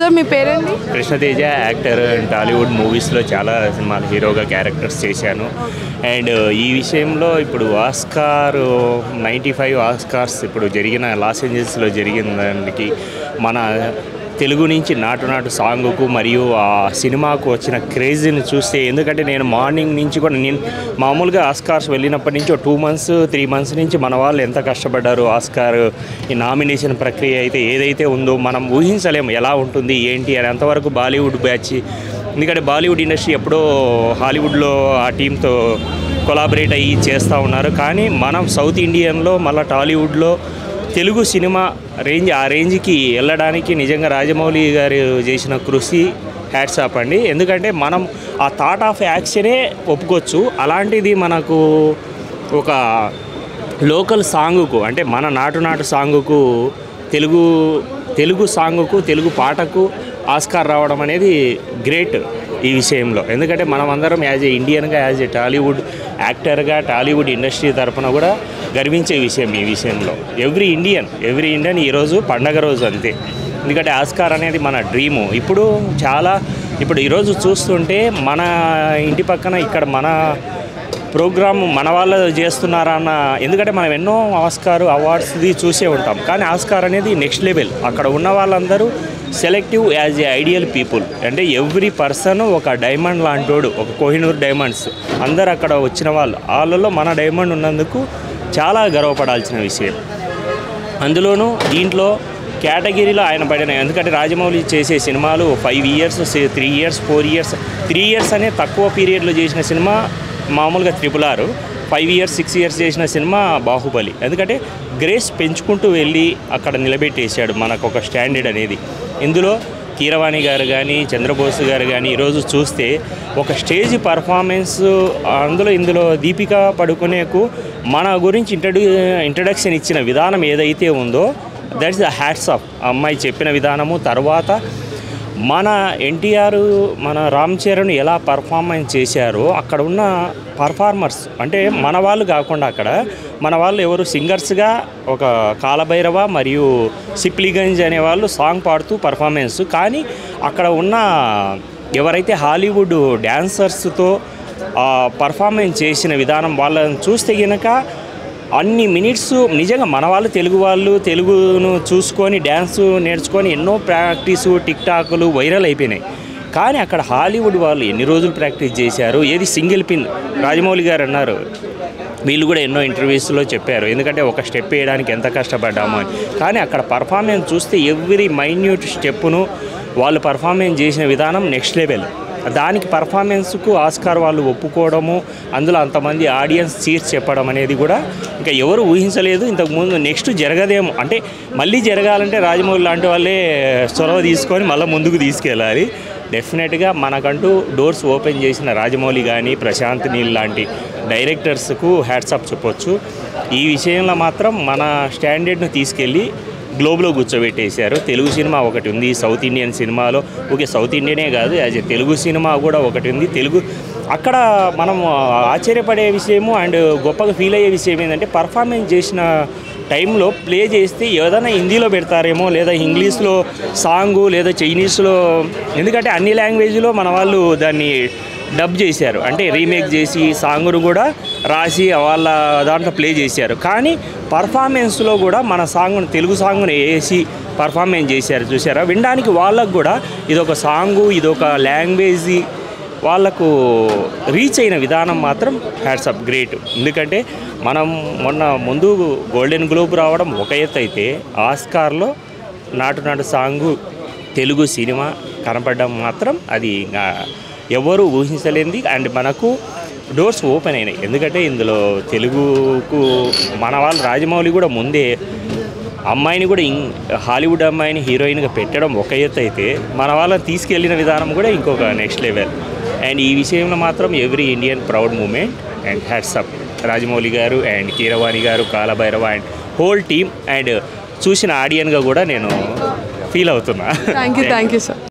Sir మీ పేరేంటి? Krishna Teja actor and Tollywood మూవీస్లో చాలా సినిమాలు హీరోగా క్యారెక్టర్స్ చేశాను. అండ్ ఈ విషయంలో ఇప్పుడు ఆస్కార్ 95 ఆస్కార్స్ ఇప్పుడు జరిగిన లాస్ ఏంజల్స్లో జరిగిన దానికి మన తెలుగు నుంచి నాటు నాటు సాంగ్కు మరియు ఆ సినిమాకు వచ్చిన క్రేజీని చూస్తే, ఎందుకంటే నేను మార్నింగ్ నుంచి కూడా నేను మామూలుగా ఆస్కార్స్ వెళ్ళినప్పటి నుంచి 2 months 3 months నుంచి మన వాళ్ళు ఎంత కష్టపడ్డారు. ఆస్కార్ ఈ నామినేషన్ ప్రక్రియ అయితే ఏదైతే ఉందో మనం ఊహించలేము ఎలా ఉంటుంది ఏంటి అని. అంతవరకు బాలీవుడ్ బ్యాచ్, ఎందుకంటే బాలీవుడ్ ఇండస్ట్రీ ఎప్పుడో హాలీవుడ్లో ఆ టీంతో కొలాబరేట్ అయ్యి చేస్తూ ఉన్నారు. కానీ మనం సౌత్ ఇండియన్లో మళ్ళీ టాలీవుడ్లో తెలుగు సినిమా ఆ రేంజ్కి వెళ్ళడానికి నిజంగా రాజమౌళి గారు చేసిన కృషి హ్యాట్స్ ఆఫ్ అండి. ఎందుకంటే మనం ఆ థాట్ ఆఫ్ యాక్షనే ఒప్పుకోవచ్చు. అలాంటిది మనకు ఒక లోకల్ సాంగుకు, అంటే మన నాటు సాంగుకు, తెలుగు సాంగుకు, తెలుగు పాటకు ఆస్కార్ రావడం అనేది గ్రేట్ ఈ విషయంలో. ఎందుకంటే మనం అందరం యాజ్ ఏ ఇండియన్గా, యాజ్ ఏ టాలీవుడ్ యాక్టర్గా, టాలీవుడ్ ఇండస్ట్రీ తరఫున కూడా గర్వించే విషయం ఈ విషయంలో. ఎవ్రీ ఇండియన్ ఈరోజు పండగ రోజు అంతే. ఎందుకంటే ఆస్కార్ అనేది మన డ్రీము. ఇప్పుడు ఈరోజు చూస్తుంటే మన ఇంటి పక్కన ఇక్కడ మన ప్రోగ్రామ్ మన వాళ్ళు చేస్తున్నారన్న, ఎందుకంటే మనం ఎన్నో ఆస్కార్ అవార్డ్స్ది చూసే ఉంటాం. కానీ ఆస్కార్ అనేది నెక్స్ట్ లెవెల్. అక్కడ ఉన్న వాళ్ళందరూ selective as a ideal people. అంటే ఎవ్రీ పర్సన్ ఒక డైమండ్ లాంటోడు, ఒక కోహినూర్ డైమండ్స్ అందరు అక్కడ వచ్చిన వాళ్ళలో మన డైమండ్ ఉన్నందుకు చాలా గర్వపడాల్సిన విషయం. అందులోనూ దీంట్లో కేటగిరీలో ఆయన పడిన, ఎందుకంటే రాజమౌళి చేసే సినిమాలు 5 years 3 years 4 years 3 years అనే తక్కువ పీరియడ్లో చేసిన సినిమా మామూలుగా RRR, 5 years 6 years చేసిన సినిమా బాహుబలి. ఎందుకంటే గ్రేస్ పెంచుకుంటూ వెళ్ళి అక్కడ నిలబెట్టేశాడు మనకు ఒక స్టాండర్డ్ అనేది. ఇందులో కీరవాణి గారు కానీ, చంద్రబోస్ గారు కానీ ఈరోజు చూస్తే ఒక స్టేజ్ పర్ఫార్మెన్స్, ఇందులో దీపికా పడుకునేకు మన గురించి ఇంట్రడక్షన్ ఇచ్చిన విధానం ఏదైతే ఉందో, దట్స్ ద హ్యాట్స్ ఆఫ్. అమ్మాయి చెప్పిన విధానము, తర్వాత మన ఎన్టీఆర్, మన రామ్ చరణ్ ఎలా పర్ఫార్మెన్స్ చేశారో అక్కడ ఉన్న పర్ఫార్మర్స్, అంటే మన వాళ్ళు కాకుండా అక్కడ మన వాళ్ళు ఎవరు సింగర్స్గా ఒక కాలభైరవ మరియు సిప్లిగంజ్ అనేవాళ్ళు సాంగ్ పాడుతూ పర్ఫార్మెన్స్. కానీ అక్కడ ఉన్న ఎవరైతే హాలీవుడ్ డ్యాన్సర్స్తో పర్ఫార్మెన్స్ చేసిన విధానం వాళ్ళని చూస్తే కనుక అన్ని మినిట్స్ నిజంగా మన వాళ్ళు తెలుగును చూసుకొని డ్యాన్స్ నేర్చుకొని ఎన్నో ప్రాక్టీసు, టిక్టాకులు వైరల్ అయిపోయినాయి. కానీ అక్కడ హాలీవుడ్ వాళ్ళు ఎన్ని రోజులు ప్రాక్టీస్ చేశారు. ఏది సింగిల్ పిన్. రాజమౌళి గారు అన్నారు, వీళ్ళు కూడా ఎన్నో ఇంటర్వ్యూస్లో చెప్పారు, ఎందుకంటే ఒక స్టెప్ వేయడానికి ఎంత కష్టపడ్డాము అని. కానీ అక్కడ పర్ఫార్మెన్స్ చూస్తే ఎవ్రీ మైన్యూట్ స్టెప్పును వాళ్ళు పర్ఫార్మెన్స్ చేసిన విధానం నెక్స్ట్ లెవెల్. దానికి పర్ఫార్మెన్స్కు ఆస్కార్ వాళ్ళు ఒప్పుకోవడము, అందులో అంతమంది ఆడియన్స్ చీర్స్ చెప్పడం అనేది కూడా ఇంకా ఎవరు ఊహించలేదు. ఇంతకుముందు నెక్స్ట్ జరగదేమో, అంటే మళ్ళీ జరగాలంటే రాజమౌళి లాంటి వాళ్ళే చొరవ తీసుకొని మళ్ళీ ముందుకు తీసుకెళ్ళాలి. డెఫినెట్గా మనకంటూ డోర్స్ ఓపెన్ చేసిన రాజమౌళి కానీ, ప్రశాంత్ నీల్ లాంటి డైరెక్టర్స్కు హ్యాట్స్ ఆఫ్ చెప్పొచ్చు. ఈ విషయంలో మాత్రం మన స్టాండర్డ్ను తీసుకెళ్ళి గ్లోబ్లో కూర్చోబెట్టేశారు. తెలుగు సినిమా ఒకటి ఉంది, సౌత్ ఇండియన్ సినిమాలో ఓకే, సౌత్ ఇండియనే కాదు, యాజ్ ఏ తెలుగు సినిమా కూడా ఒకటి ఉంది. తెలుగు అక్కడ మనం ఆశ్చర్యపడే విషయము అండ్ గొప్పగా ఫీల్ అయ్యే విషయం ఏంటంటే, పర్ఫార్మెన్స్ చేసిన టైంలో ప్లే చేస్తే ఏదైనా హిందీలో పెడతారేమో, లేదా ఇంగ్లీష్లో సాంగు, లేదా చైనీస్లో, ఎందుకంటే అన్ని లాంగ్వేజ్లో మన వాళ్ళు దాన్ని డబ్ చేశారు, అంటే రీమేక్ చేసి సాంగ్ను కూడా రాసి వాళ్ళ దాంట్లో ప్లే చేశారు. కానీ పర్ఫార్మెన్స్లో కూడా మన సాంగ్ను, తెలుగు సాంగ్ను వేసి పర్ఫార్మెన్స్ చేశారు. చూసారా, వినడానికి వాళ్ళకు కూడా ఇదొక సాంగు, ఇదొక లాంగ్వేజ్ వాళ్ళకు రీచ్ అయిన విధానం మాత్రం హ్యాట్స్ ఆఫ్, గ్రేట్. ఎందుకంటే మనం ముందు గోల్డెన్ గ్లోబ్ రావడం ఒక ఎత్తు అయితే, ఆస్కార్లో నాటు సాంగు తెలుగు సినిమా కనపడడం మాత్రం అది ఎవరు ఊహించలేనిది. అండ్ మనకు డోర్స్ ఓపెన్ అయినాయి. ఎందుకంటే ఇందులో తెలుగుకు మన వాళ్ళు రాజమౌళి కూడా ముందే అమ్మాయిని కూడా హాలీవుడ్ అమ్మాయిని హీరోయిన్గా పెట్టడం ఒక ఎత్తు అయితే, మన వాళ్ళని తీసుకెళ్లిన విధానం కూడా ఇంకొక నెక్స్ట్ లెవెల్. అండ్ ఈ విషయంలో మాత్రం every Indian proud moment and hats up Rajamouli garu and Keeravani garu, Kalabhairava and whole team. And చూసిన ఆడియన్గా కూడా నేను ఫీల్ అవుతున్నా. Thank you sir.